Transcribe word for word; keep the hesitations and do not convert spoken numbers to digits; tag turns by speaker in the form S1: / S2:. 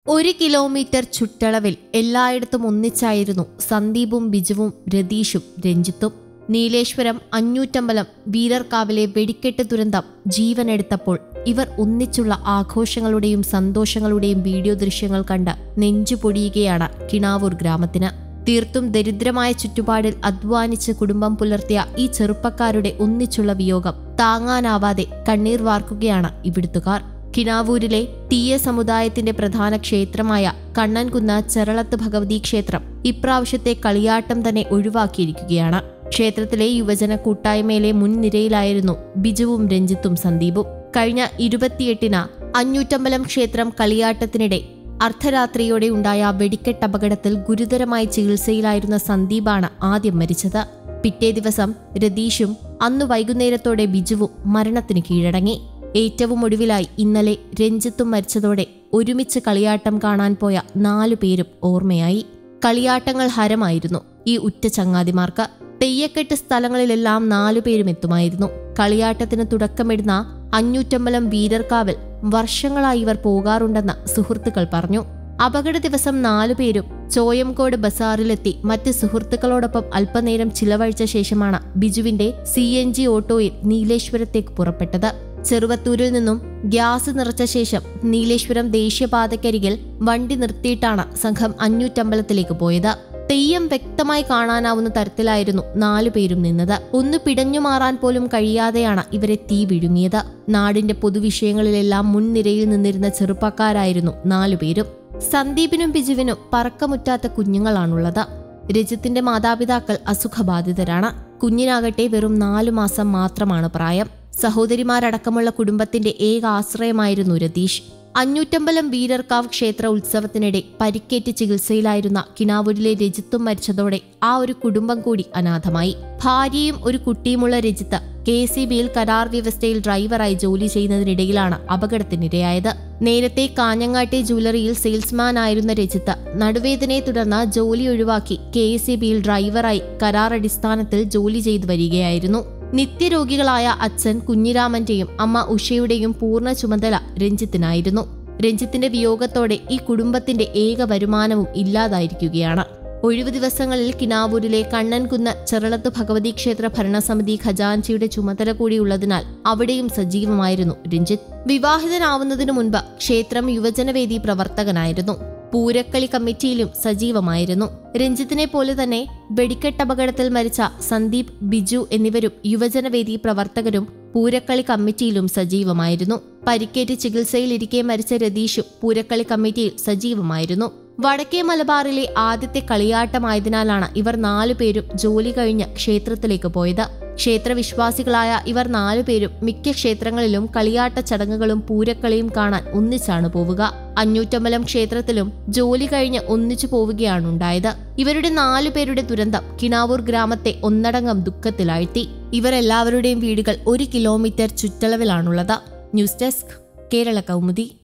S1: ഒരു കിലോമീറ്റർ ചുറ്റളവിൽ എല്ലായിടത്തും ഒന്നിച്ചായിരുന്നു സന്ദീപും ബിജുവും രതീഷും രഞ്ജിത്തും. നീലേശ്വരം അഞ്ഞൂറ്റമ്പലം വീരർകാവിലെ വെടിക്കെട്ട് ദുരന്തം ജീവനെടുത്തപ്പോൾ ഇവർ ഒന്നിച്ചുള്ള ആഘോഷങ്ങളുടെയും സന്തോഷങ്ങളുടെയും വീഡിയോ ദൃശ്യങ്ങൾ കണ്ട് നെഞ്ചുപൊടിയുകയാണ് കിണാവൂർ ഗ്രാമത്തിന്. തീർത്തും ദരിദ്രമായ ചുറ്റുപാടിൽ അധ്വാനിച്ച് കുടുംബം പുലർത്തിയ ഈ ചെറുപ്പക്കാരുടെ ഒന്നിച്ചുള്ള വിയോഗം താങ്ങാനാവാതെ കണ്ണീർ വാർക്കുകയാണ് ഇവിടുത്തുകാർ. കിണാവൂരിലെ തീയ സമുദായത്തിന്റെ പ്രധാന ക്ഷേത്രമായ കണ്ണൻകുന്ന് ചെറളത്ത് ഭഗവതി ക്ഷേത്രം ഇപ്രാവശ്യത്തെ കളിയാട്ടം തന്നെ ഒഴിവാക്കിയിരിക്കുകയാണ്. ക്ഷേത്രത്തിലെ യുവജന കൂട്ടായ്മയിലെ മുൻനിരയിലായിരുന്നു ബിജുവും രഞ്ജിത്തും സന്ദീപും. കഴിഞ്ഞ ഇരുപത്തിയെട്ടിന് അഞ്ഞൂറ്റമ്പലം ക്ഷേത്രം കളിയാട്ടത്തിനിടെ അർദ്ധരാത്രിയോടെ ഉണ്ടായ വെടിക്കെട്ടപകടത്തിൽ ഗുരുതരമായി ചികിത്സയിലായിരുന്ന സന്ദീപാണ് ആദ്യം മരിച്ചത്. പിറ്റേ ദിവസം രതീഷും അന്നു വൈകുന്നേരത്തോടെ ബിജുവും മരണത്തിന് കീഴടങ്ങി. ഏറ്റവും ഒടുവിലായി ഇന്നലെ രഞ്ജിത്തും മരിച്ചതോടെ ഒരുമിച്ച് കളിയാട്ടം കാണാൻ പോയ നാലു പേരും ഓർമ്മയായി. കളിയാട്ടങ്ങൾ ഹരമായിരുന്നു ഈ ഉറ്റ ചങ്ങാതിമാർക്ക്. തെയ്യക്കെട്ട് സ്ഥലങ്ങളിലെല്ലാം നാലുപേരും എത്തുമായിരുന്നു. കളിയാട്ടത്തിന് തുടക്കമിടുന്ന അഞ്ഞൂറ്റമ്പലം വീരർകാവിൽ വർഷങ്ങളായി ഇവർ പോകാറുണ്ടെന്ന് സുഹൃത്തുക്കൾ പറഞ്ഞു. അപകട ദിവസം നാലുപേരും ചോയംകോട് ബസാറിലെത്തി മറ്റ് സുഹൃത്തുക്കളോടൊപ്പം അല്പനേരം ചിലവഴിച്ച ശേഷമാണ് ബിജുവിന്റെ സി എൻ ജി ഓട്ടോയിൽ നീലേശ്വരത്തേക്ക് പുറപ്പെട്ടത്. ചെറുവത്തൂരിൽ നിന്നും ഗ്യാസ് നിറച്ച ശേഷം നീലേശ്വരം ദേശീയപാതക്കരികിൽ വണ്ടി നിർത്തിയിട്ടാണ് സംഘം അഞ്ഞൂറ്റമ്പലത്തിലേക്ക് പോയത്. തെയ്യം വ്യക്തമായി കാണാനാവുന്ന തരത്തിലായിരുന്നു നാലുപേരും നിന്നത്. ഒന്ന് പിടഞ്ഞു മാറാൻ പോലും കഴിയാതെയാണ് ഇവരെ തീ വിഴുങ്ങിയത്. നാടിന്റെ പൊതുവിഷയങ്ങളിലെല്ലാം മുൻനിരയിൽ നിന്നിരുന്ന ചെറുപ്പക്കാരായിരുന്നു നാലുപേരും. സന്ദീപിനും ബിജുവിനും പറക്കമുറ്റാത്ത കുഞ്ഞുങ്ങളാണുള്ളത്. രജിത്തിന്റെ മാതാപിതാക്കൾ അസുഖബാധിതരാണ്. കുഞ്ഞിനാകട്ടെ വെറും നാലു മാസം മാത്രമാണ് പ്രായം. സഹോദരിമാരടക്കമുള്ള കുടുംബത്തിന്റെ ഏക ആശ്രയമായിരുന്നു രതീഷ്. അഞ്ഞൂറ്റമ്പലം വീരർകാവ് ക്ഷേത്ര ഉത്സവത്തിനിടെ പരിക്കേറ്റ് ചികിത്സയിലായിരുന്ന കിണാവൂരിലെ രജിത്തും മരിച്ചതോടെ ആ ഒരു കുടുംബം കൂടി അനാഥമായി. ഭാര്യയും ഒരു കുട്ടിയുമുള്ള രജിത്ത് കെ സി ബിയിൽ കരാർ വ്യവസ്ഥയിൽ ഡ്രൈവറായി ജോലി ചെയ്യുന്നതിനിടയിലാണ് അപകടത്തിനിരയായത്. നേരത്തെ കാഞ്ഞങ്ങാട്ടെ ജ്വല്ലറിയിൽ സെയിൽസ്മാൻ ആയിരുന്ന രജിത്ത് നടുവേദനയെ തുടർന്ന് ജോലി ഒഴിവാക്കി കെ സി ബിയിൽ ഡ്രൈവറായി കരാർ അടിസ്ഥാനത്തിൽ ജോലി ചെയ്തു വരികയായിരുന്നു. നിത്യരോഗികളായ അച്ഛൻ കുഞ്ഞിരാമന്റെയും അമ്മ ഉഷയുടെയും പൂർണ്ണ ചുമതല രഞ്ജിത്തിനായിരുന്നു. രഞ്ജിത്തിന്റെ വിയോഗത്തോടെ ഈ കുടുംബത്തിന്റെ ഏക വരുമാനവും ഇല്ലാതായിരിക്കുകയാണ്. ഒഴിവു ദിവസങ്ങളിൽ കിണാവൂരിലെ കണ്ണൻകുന്ന് ചെറളത്ത് ഭഗവതി ക്ഷേത്ര ഭരണസമിതി ഖജാൻജിയുടെ ചുമതല കൂടിയുള്ളതിനാൽ അവിടെയും സജീവമായിരുന്നു രഞ്ജിത്ത്. വിവാഹിതനാവുന്നതിനു മുൻപ് ക്ഷേത്രം യുവജനവേദി പ്രവർത്തകനായിരുന്നു. പൂരക്കളി കമ്മിറ്റിയിലും സജീവമായിരുന്നു. രഞ്ജിത്തിനെ പോലെ തന്നെ വെടിക്കെട്ടപകടത്തിൽ മരിച്ച സന്ദീപ്, ബിജു എന്നിവരും യുവജനവേദി പ്രവർത്തകരും പൂരക്കളി കമ്മിറ്റിയിലും സജീവമായിരുന്നു. പരിക്കേറ്റ് ചികിത്സയിലിരിക്കെ മരിച്ച രതീഷും പൂരക്കളി കമ്മിറ്റിയിൽ സജീവമായിരുന്നു. വടക്കേ മലബാറിലെ ആദ്യത്തെ കളിയാട്ടമായതിനാലാണ് ഇവർ നാലുപേരും ജോലി കഴിഞ്ഞ് ക്ഷേത്രത്തിലേക്ക് പോയത്. ക്ഷേത്രവിശ്വാസികളായ ഇവർ നാലുപേരും മിക്ക ക്ഷേത്രങ്ങളിലും കളിയാട്ട ചടങ്ങുകളും പൂരക്കളിയും കാണാൻ ഒന്നിച്ചാണ് പോവുക. അഞ്ഞൂറ്റമ്പലം ക്ഷേത്രത്തിലും ജോലി കഴിഞ്ഞ് ഒന്നിച്ചു പോവുകയാണുണ്ടായത്. ഇവരുടെ നാലുപേരുടെ ദുരന്തം കിണാവൂർ ഗ്രാമത്തെ ഒന്നടങ്കം ദുഃഖത്തിലാഴ്ത്തി. ഇവരെല്ലാവരുടെയും വീടുകൾ ഒരു കിലോമീറ്റർ ചുറ്റളവിലാണുള്ളത്. News desk, Kerala Kaumudi.